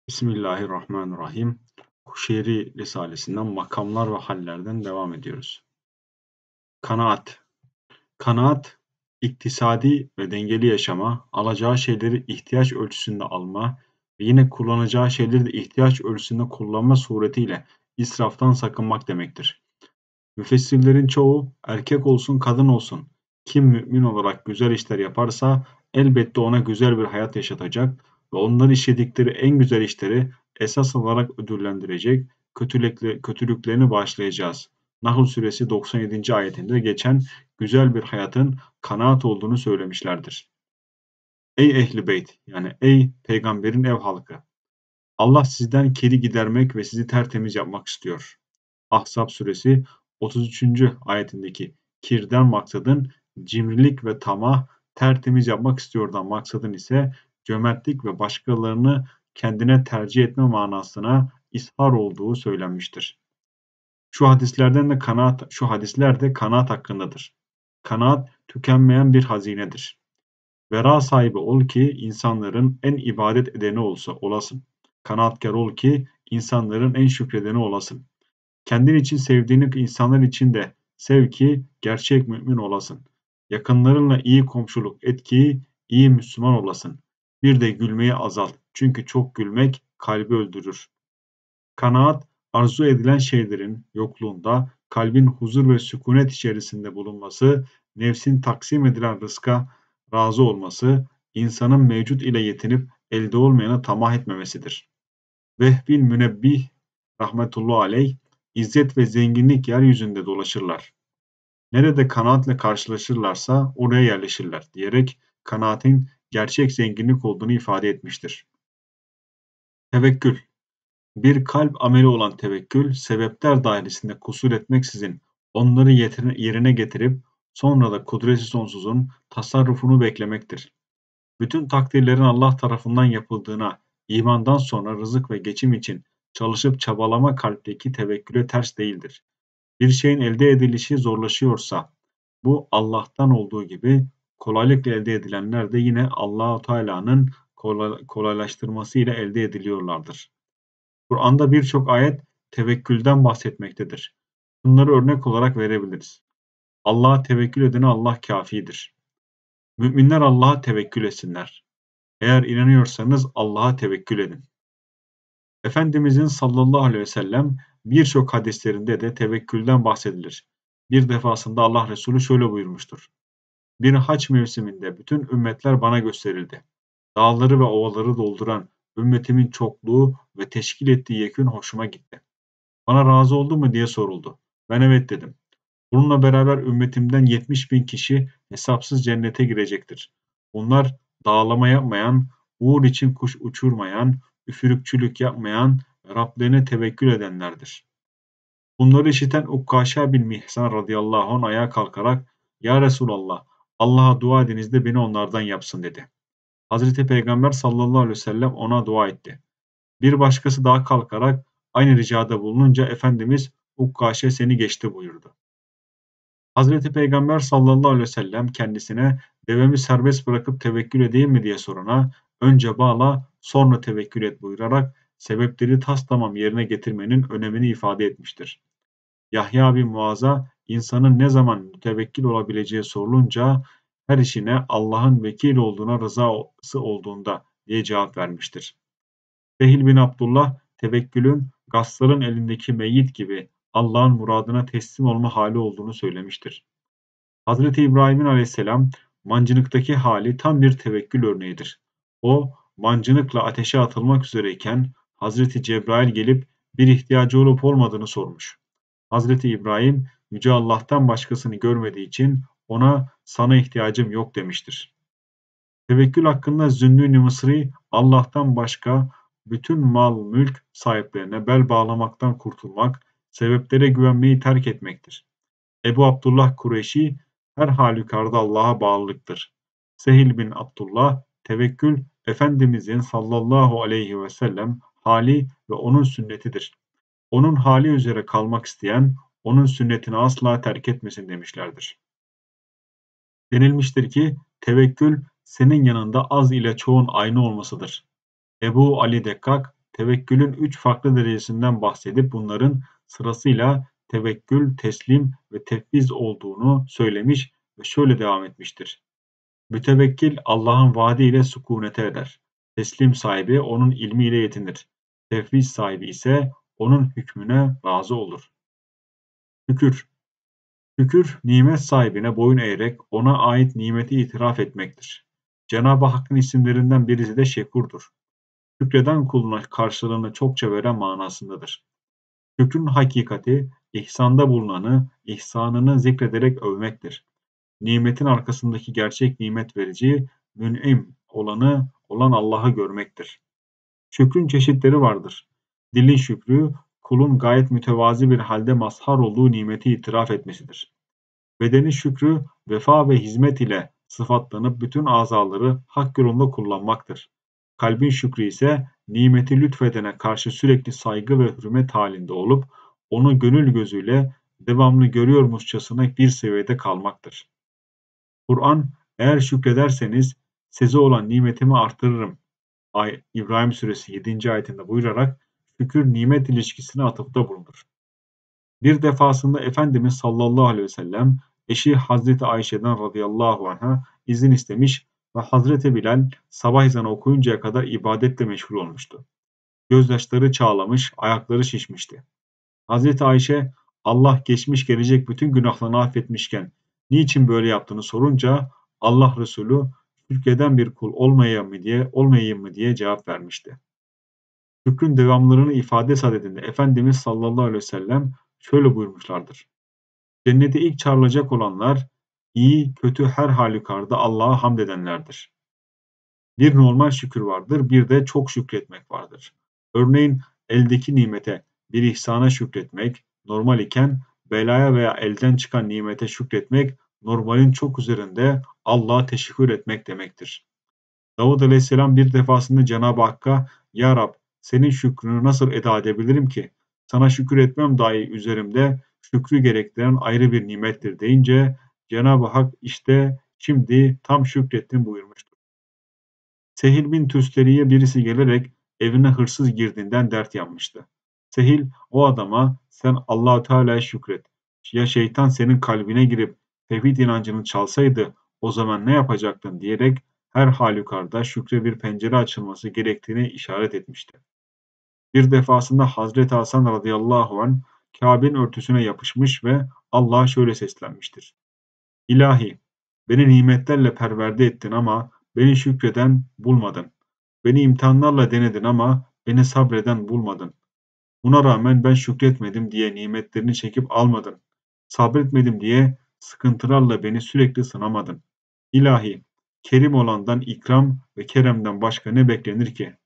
Bismillahirrahmanirrahim. Kuşeyri Risalesinden makamlar ve hallerden devam ediyoruz. Kanaat. Kanaat, iktisadi ve dengeli yaşama, alacağı şeyleri ihtiyaç ölçüsünde alma ve yine kullanacağı şeyleri de ihtiyaç ölçüsünde kullanma suretiyle israftan sakınmak demektir. Müfessirlerin çoğu, erkek olsun kadın olsun, kim mümin olarak güzel işler yaparsa elbette ona güzel bir hayat yaşatacak ve onların işledikleri en güzel işleri esas alarak ödüllendirecek, kötülüklerini bağışlayacağız. Nahl suresi 97. ayetinde geçen güzel bir hayatın kanaat olduğunu söylemişlerdir. Ey ehli beyt, yani ey peygamberin ev halkı! Allah sizden kiri gidermek ve sizi tertemiz yapmak istiyor. Ahzab suresi 33. ayetindeki kirden maksadın cimrilik ve tamah, tertemiz yapmak istiyordan maksadın ise cömertlik ve başkalarını kendine tercih etme manasına ishar olduğu söylenmiştir. Şu hadisler de kanaat hakkındadır. Kanaat tükenmeyen bir hazinedir. Vera sahibi ol ki insanların en ibadet edeni olasın. Kanaatkar ol ki insanların en şükredeni olasın. Kendin için sevdiğini insanlar için de sev ki gerçek mümin olasın. Yakınlarınla iyi komşuluk et ki iyi Müslüman olasın. Bir de gülmeyi azalt. Çünkü çok gülmek kalbi öldürür. Kanaat, arzu edilen şeylerin yokluğunda kalbin huzur ve sükunet içerisinde bulunması, nefsin taksim edilen rızka razı olması, insanın mevcut ile yetinip elde olmayana tamah etmemesidir. Vehb bin Münebbih rahmetullahi aleyh, İzzet ve zenginlik yeryüzünde dolaşırlar. Nerede kanaatle karşılaşırlarsa oraya yerleşirler diyerek kanaatin gerçek zenginlik olduğunu ifade etmiştir. Tevekkül. Bir kalp ameli olan tevekkül, sebepler dairesinde kusur etmeksizin onları yerine getirip sonra da kudreti sonsuzun tasarrufunu beklemektir. Bütün takdirlerin Allah tarafından yapıldığına, imandan sonra rızık ve geçim için çalışıp çabalama kalpteki tevekküle ters değildir. Bir şeyin elde edilişi zorlaşıyorsa, bu Allah'tan olduğu gibi kolaylıkla elde edilenler de yine Allah-u Teala'nın kolaylaştırması ile elde ediliyorlardır. Kur'an'da birçok ayet tevekkülden bahsetmektedir. Bunları örnek olarak verebiliriz. Allah'a tevekkül edene Allah kâfidir. Müminler Allah'a tevekkül etsinler. Eğer inanıyorsanız Allah'a tevekkül edin. Efendimizin sallallahu aleyhi ve sellem birçok hadislerinde de tevekkülden bahsedilir. Bir defasında Allah Resulü şöyle buyurmuştur. Bir haç mevsiminde bütün ümmetler bana gösterildi. Dağları ve ovaları dolduran ümmetimin çokluğu ve teşkil ettiği yekün hoşuma gitti. Bana razı oldu mu diye soruldu. Ben evet dedim. Bununla beraber ümmetimden 70.000 kişi hesapsız cennete girecektir. Bunlar dağlama yapmayan, uğur için kuş uçurmayan, üfürükçülük yapmayan, Rablerine tevekkül edenlerdir. Bunları işiten Ukkaşa bin Mihsan radıyallahu anh ayağa kalkarak "Ya Resulallah, Allah'a dua ediniz de beni onlardan yapsın." dedi. Hazreti Peygamber sallallahu aleyhi ve sellem ona dua etti. Bir başkası daha kalkarak aynı ricada bulununca Efendimiz "Ukkaşe seni geçti." buyurdu. Hazreti Peygamber sallallahu aleyhi ve sellem kendisine devemi serbest bırakıp tevekkül edeyim mi diye sorana önce bağla sonra tevekkül et buyurarak sebepleri taslamam yerine getirmenin önemini ifade etmiştir. Yahya bin Muaz'a insanın ne zaman mütevekkil olabileceği sorulunca her işine Allah'ın vekil olduğuna rızası olduğunda diye cevap vermiştir. Sehil bin Abdullah tevekkülün gassların elindeki meyyit gibi Allah'ın muradına teslim olma hali olduğunu söylemiştir. Hazreti İbrahim'in aleyhisselam mancınıktaki hali tam bir tevekkül örneğidir. O mancınıkla ateşe atılmak üzereyken Hazreti Cebrail gelip bir ihtiyacı olup olmadığını sormuş. Hazreti İbrahim Yüce Allah'tan başkasını görmediği için ona sana ihtiyacım yok demiştir. Tevekkül hakkında Zünnûn-i Mısri Allah'tan başka bütün mal mülk sahiplerine bel bağlamaktan kurtulmak, sebeplere güvenmeyi terk etmektir. Ebu Abdullah Kureyşi her halükarda Allah'a bağlılıktır. Sehil bin Abdullah tevekkül Efendimizin sallallahu aleyhi ve sellem hali ve onun sünnetidir. Onun hali üzere kalmak isteyen onun sünnetini asla terk etmesin demişlerdir. Denilmiştir ki tevekkül senin yanında az ile çoğun aynı olmasıdır. Ebu Ali Dekkak tevekkülün 3 farklı derecesinden bahsedip bunların sırasıyla tevekkül, teslim ve tefviz olduğunu söylemiş ve şöyle devam etmiştir. Mütevekkil Allah'ın vaadiyle sükunete eder. Teslim sahibi onun ilmiyle yetinir. Tefviz sahibi ise onun hükmüne razı olur. Şükür. Şükür, nimet sahibine boyun eğerek ona ait nimeti itiraf etmektir. Cenab-ı Hakk'ın isimlerinden birisi de Şekur'dur. Şükreden kuluna karşılığını çokça veren manasındadır. Şükrün hakikati, ihsanda bulunanı, ihsanını zikrederek övmektir. Nimetin arkasındaki gerçek nimet verici, mün'im olanı olan Allah'ı görmektir. Şükrün çeşitleri vardır. Dilin şükrü, kulun gayet mütevazi bir halde mazhar olduğu nimeti itiraf etmesidir. Bedenin şükrü, vefa ve hizmet ile sıfatlanıp bütün azaları hak yolunda kullanmaktır. Kalbin şükrü ise nimeti lütfedene karşı sürekli saygı ve hürmet halinde olup onu gönül gözüyle devamlı görüyormuşçasına bir seviyede kalmaktır. Kur'an, eğer şükrederseniz size olan nimetimi artırırım. İbrahim suresi 7. ayetinde buyurarak şükür nimet ilişkisine atıfta bulunur. Bir defasında Efendimiz sallallahu aleyhi ve sellem eşi Hazreti Ayşe'den radıyallahu anh'a izin istemiş ve Hazreti Bilal sabah ezanı okuyuncaya kadar ibadetle meşgul olmuştu. Gözyaşları çağlamış, ayakları şişmişti. Hazreti Ayşe, Allah geçmiş gelecek bütün günahlarını affetmişken niçin böyle yaptığını sorunca Allah Resulü şükreden bir kul olmayayım mı diye cevap vermişti. Şükrün devamlarını ifade sadedinde Efendimiz sallallahu aleyhi ve sellem şöyle buyurmuşlardır. Cennete ilk çağrılacak olanlar iyi, kötü her halükarda Allah'a hamd edenlerdir. Bir normal şükür vardır, bir de çok şükretmek vardır. Örneğin eldeki nimete, bir ihsana şükretmek normal iken belaya veya elden çıkan nimete şükretmek normalin çok üzerinde Allah'a teşekkür etmek demektir. Davud Aleyhisselam bir defasında Cenab-ı Hakk'a "Ya Rab, senin şükrünü nasıl eda edebilirim ki? Sana şükür etmem dahi üzerimde şükrü gerektiren ayrı bir nimettir." deyince Cenab-ı Hak işte şimdi tam şükrettin buyurmuştur. Sehil bin Tüstari'ye birisi gelerek evine hırsız girdiğinden dert yanmıştı. Sehil o adama sen Allahü Teala'ya şükret. Ya şeytan senin kalbine girip tevhid inancını çalsaydı o zaman ne yapacaktın diyerek her halükarda şükre bir pencere açılması gerektiğini işaret etmişti. Bir defasında Hazreti Hasan radıyallahu anh Kabe'nin örtüsüne yapışmış ve Allah'a şöyle seslenmiştir. İlahi, beni nimetlerle perverde ettin ama beni şükreden bulmadın. Beni imtihanlarla denedin ama beni sabreden bulmadın. Buna rağmen ben şükretmedim diye nimetlerini çekip almadın. Sabretmedim diye sıkıntılarla beni sürekli sınamadın. İlahi, kerim olandan ikram ve keremden başka ne beklenir ki?